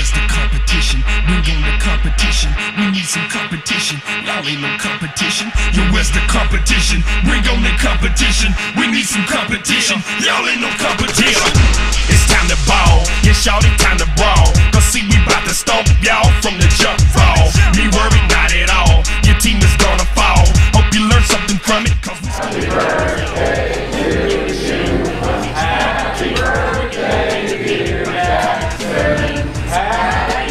where's the competition? Bring on the competition. We need some competition. Y'all ain't no competition. Yo, where's the competition? Bring on the competition. We need some competition. Y'all ain't no competition. It's time to ball. Yeah, shawty, time to brawl. Cause see, we bout to stomp y'all from the jump ball. Me worried, not at all. Your team is gonna fall. Hope you learn something from it. Cause we happy birthday to you. Happy birthday, dear Jackson. Happy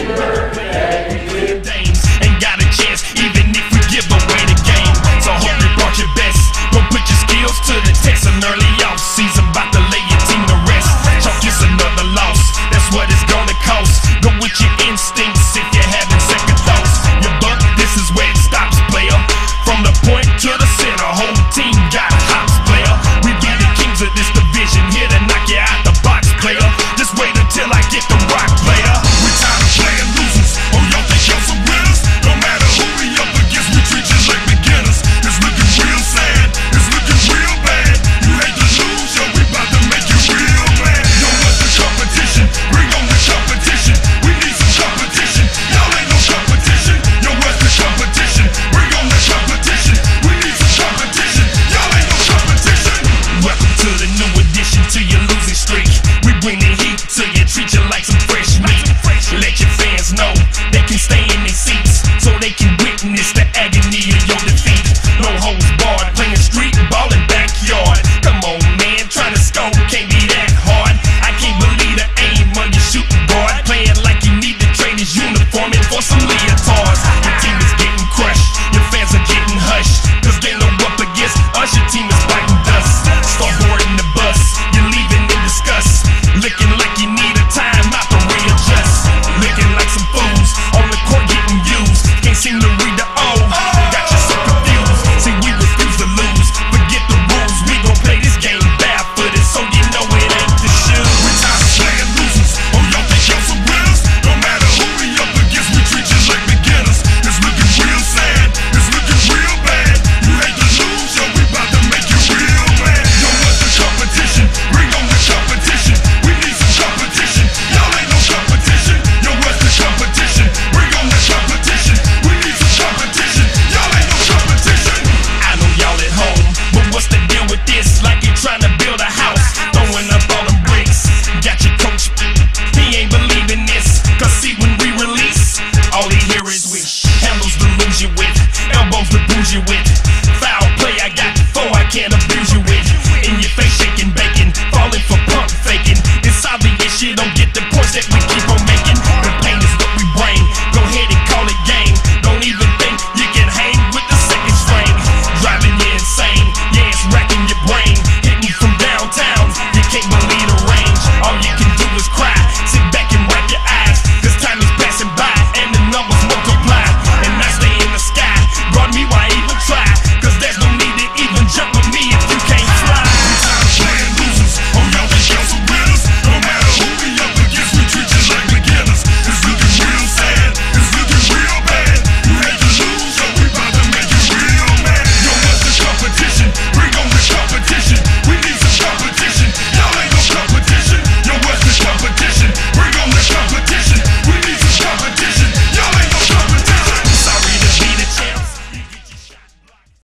birthday, Dames. Ain't got a chance, even if we give away the game. So hope you brought your best. Go put your skills to the test. An early off season, bout to lay your team to rest. Chalk is another loss. That's what it's gonna cost. Go with your instincts if you're having second thoughts. Your buck, this is where it stops, player. From the point to the center, whole team got hops, player. We be the kings of this division, here to knock you out the box, player. Just wait until I get the rock, player. We tired of playing losers. Oh, y'all think y'all some winners? No matter who we up against, we treat you like beginners. It's looking real sad, it's looking real bad. You hate to lose, yo, we about to make you real mad. Yo, what's the competition? Bring on the competition. We need some competition. Y'all ain't no competition. Yo, what's the competition? Bring on the competition. We need some competition. Y'all ain't no competition. Welcome to the new addition to your losing streak. We bring the heat to you, treat you like some fresh meat. Let your fans know they can stay in their seats, so they can witness the agony of your defeat. No holds barred, playing street ball in backyard. Come on, man, trying to score can't be that hard. I can't believe the aim on your shooting guard, playing like you need to trade his uniform in for some leotards. Your team is getting crushed, your fans are getting hushed, cause they know up against us, your team is biting dust. Start boarding the bus, you're leaving in disgust, looking like you need a time out to readjust. Looking like some fools on the court getting used, can't seem to read the O, got you so confused. See, we refuse to lose, forget the rules, we gon' play this game barefooted, so you know it ain't the shoes. We tired of playing losers. Oh, y'all think y'all some winners? No matter who we up against, we treat you like beginners. It's looking real sad, it's looking real bad. You hate to lose, yo, we bout to make you real mad. Yo, what's the competition? Bring on the competition. We need some competition. Y'all ain't no competition. Yo, what's the competition? Bring on the competition. We need some competition. Y'all ain't no competition. I know y'all at home, but what's the deal with this? Like you trying to build a house, throwing up all them bricks. Got your coach, he ain't believing this. Cause see, when we release, all he hear is wish. Handles to lose you with, elbows to bruise you with. Foul play, I got four I can't abuse you with. In your face shaking bacon, falling for pump faking. It's obvious you don't get the points that we keep on making. The pain